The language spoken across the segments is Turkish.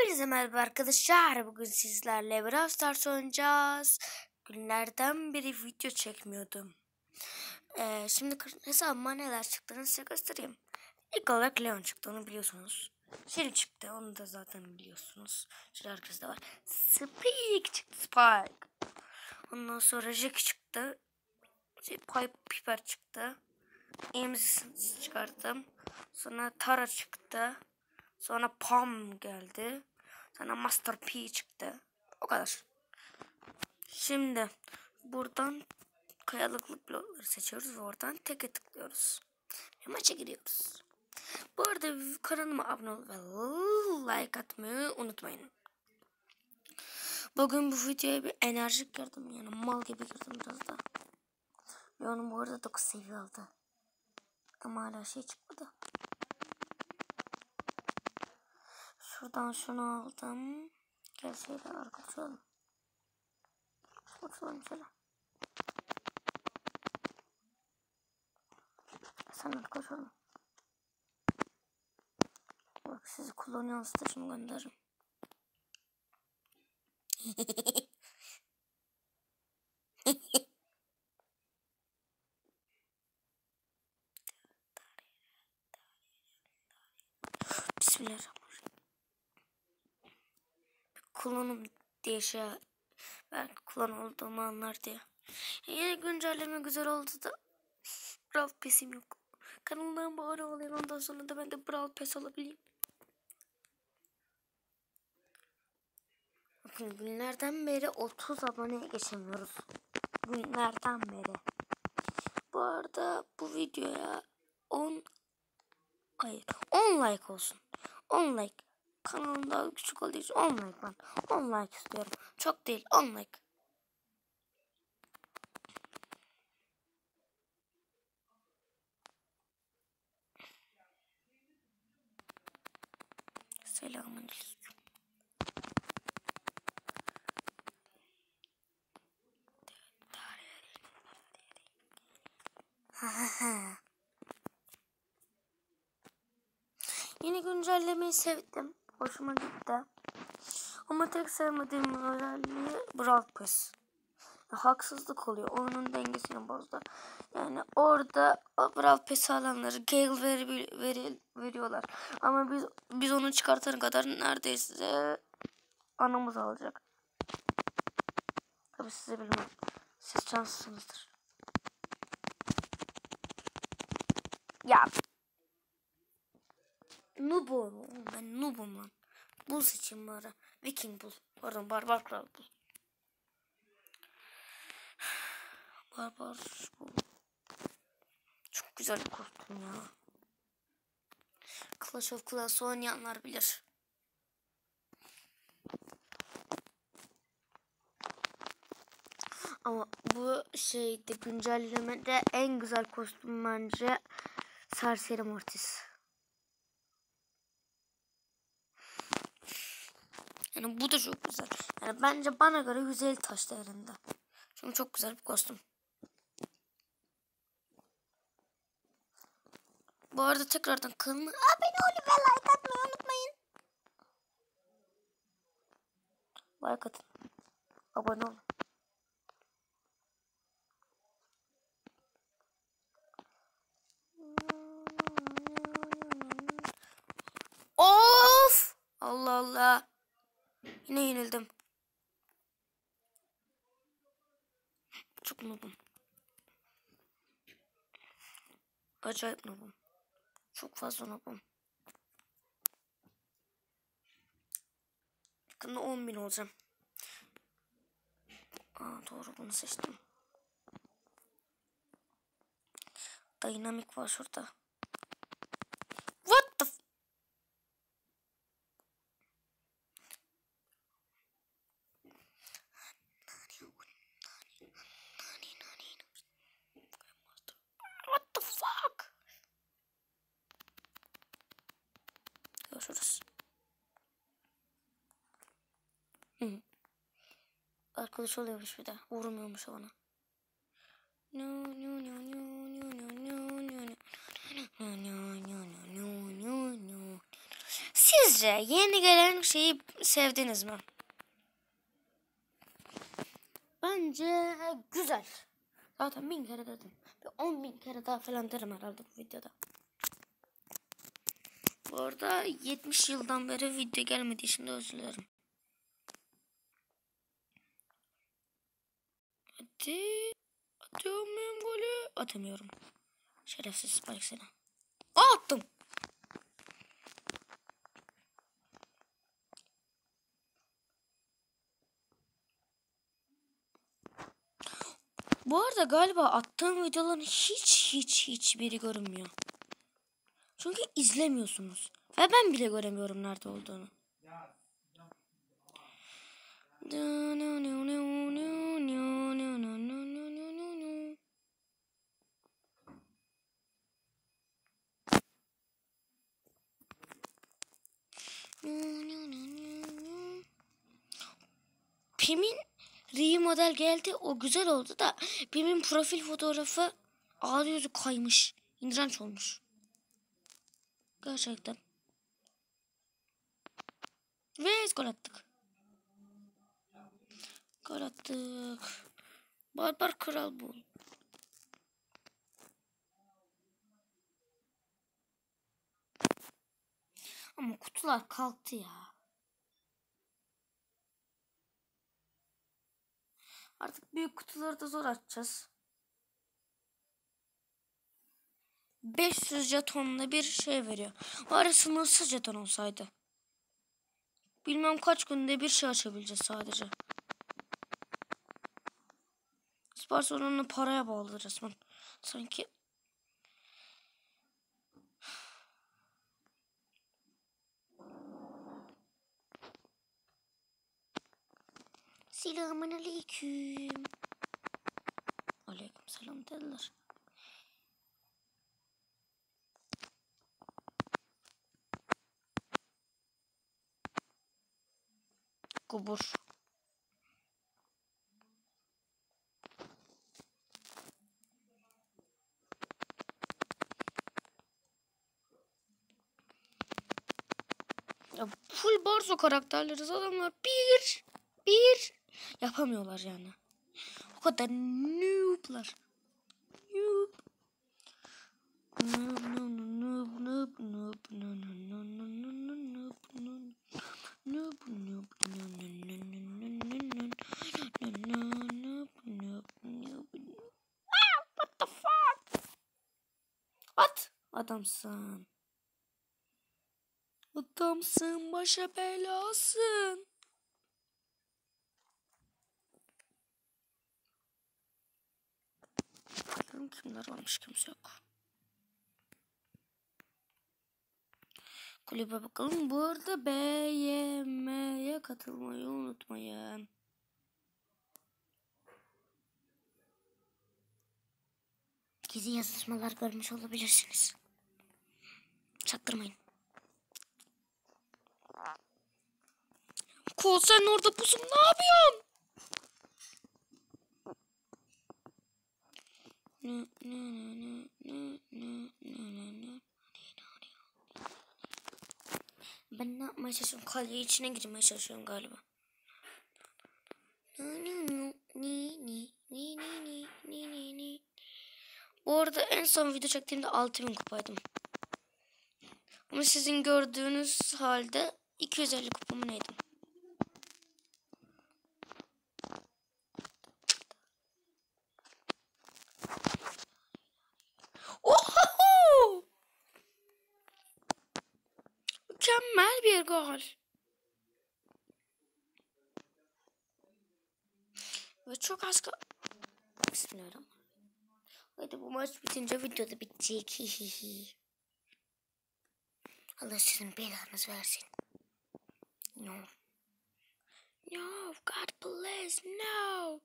Hepinize merhaba arkadaşlar. Bugün sizlerle Brawl Stars oynayacağız. Günlerden beri video çekmiyordum. Şimdi hesabıma neler çıktığını size göstereyim. İlk olarak Leon çıktı, onu biliyorsunuz. Shelly çıktı, onu da zaten biliyorsunuz. Şöyle arkasında var. Spike çıktı, Spike. Ondan sonra Jack çıktı. Piper çıktı. Emzi çıkarttım. Sonra Tara çıktı. Sonra Pam geldi. Sonra Master P çıktı. O kadar. Şimdi buradan kayalıklı blokları seçiyoruz ve oradan teke tıklıyoruz. Ve maça giriyoruz. Bu arada kanalıma abone ol ve like atmayı unutmayın. Bugün bu videoya bir enerjik girdim. Yani mal gibi girdim biraz da. Ve onun bu arada 9 seviye aldı. Ama hala şey çıkmadı. Şuradan şunu aldım. Gel şöyle arkadaş olalım. Oturalım şöyle. Sen arkadaş olun. Bak sizi kullanıyorum, stajımı gönderirim. Bismillahirrahmanirrahim. Kullanım diye şey, ben kullan olduğumu anlar diye. Yeni güncelleme güzel oldu da Brawl Pass'im yok. Kanalına abone olayım, ondan sonra da ben de Brawl Pass alabileyim. Bakın günlerden beri 30 aboneye geçemiyoruz. Günlerden beri. Bu arada bu videoya 10 like olsun. 10 like. Kanalım daha küçük olduğu için 10 like ben. 10 like istiyorum. Çok değil, 10 like. Selamünaleyküm. Yeni güncellemeyi sevdim. Hoşuma gitti. Ama tek sevmediğim özelliği Brawl Pass. Haksızlık oluyor. Oyunun dengesini bozdu. Yani orada Brawl Pass alanları Gale veriyorlar. Ama biz onu çıkartana kadar neredeyse anamız alacak. Tabii size bilmem. Siz şanslısınızdır. Ya. Noob'um. Ben noob'um lan. Bul seçeyim bari. Viking bul. Pardon, Barbar Kral bul. Barbar bul. Çok güzel bir kostüm ya. Clash of Clans oynayanlar bilir. Ama bu şeyde güncellemede en güzel kostüm bence Serseri Mortis. Yani bu da çok güzel. Yani bence bana göre 150 taş değerinde. Çünkü çok güzel bir kostüm. Bu arada tekrardan kanalıma abone olun ve like atmayı unutmayın. Like atın. Abone olun. Of! Allah Allah. Yine yenildim. Çok noobum. Acayip noobum. Çok fazla noobum. Yakında 10.000 olacağım. Doğru, bunu seçtim. Dinamik var şurada. What the What the fuck? Görüşürüz. Arkadaş oluyormuş bir de. Vurmuyormuş ona. Sizce yeni gelen şeyi sevdiniz mi? Bence güzel. Zaten 1000 kere dedim. 10.000 kere daha falan derim herhalde bu videoda. Bu arada 70 yıldan beri video gelmediği için de özür dilerim. Hadi. Atıyor muyum golü? Atamıyorum. Şerefsiz Spike seni. Attım. Bu arada galiba attığım videoların hiçbiri görünmüyor. Çünkü izlemiyorsunuz. Ve ben bile göremiyorum nerede olduğunu. Pim'in remodel geldi. O güzel oldu da Pim'in profil fotoğrafı ağzı yüzü kaymış. İğrenç olmuş. Gerçekten. Ve gol attık. Gol attık. Barbar kral bu. Ama kutular kalktı ya. Artık büyük kutuları da zor açacağız. 500 jetonla bir şey veriyor. Bari sınırsız jeton olsaydı. Bilmem kaç günde bir şey açabileceğiz sadece. Spor salonunu paraya bağlı resmen. Sanki. Selamun aleyküm. Aleyküm selam dediler. Kubur. Ya full Barzo karakterleriz adamlar. Bir yapamıyorlar yani. O kadar noob'lar. Noob. What the fuck? At. Adamsın. Adamsın, başa belasın. Bakalım kimler varmış, kimse yok. Kulübe bakalım. Bu arada BYM'ye katılmayı unutmayın. Gizli yazışmalar görmüş olabilirsiniz. Çaktırmayın. Kol sen orada pusun, ne yapıyorsun? Ben ne yapmaya çalışıyorum? Kaleye içine girmeye çalışıyorum galiba. Bu arada en son video çektiğimde 6000 kupaydım. Ama sizin gördüğünüz halde 250 kupamı neydim? Oho! Mükemmel bir gol. Ve çok az Bismillahirrahmanirrahim. Hadi bu maç bitince video da bitecek. Allah sizin belanızı versin. No. No, God bless, no.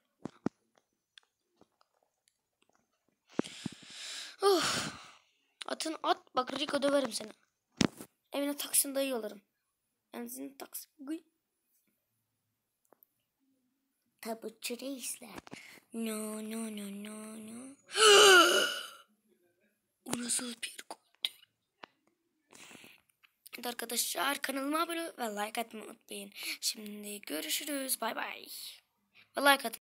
Atın at, bak Rico döverim seni. Evine Taksim dayı yollarım. Enzin Taksim. Tabutçu reisler. No. O nasıl bir goldü? Evet arkadaşlar, kanalıma abone ve like atmayı unutmayın. Şimdi görüşürüz. Bay bay. Ve like atın.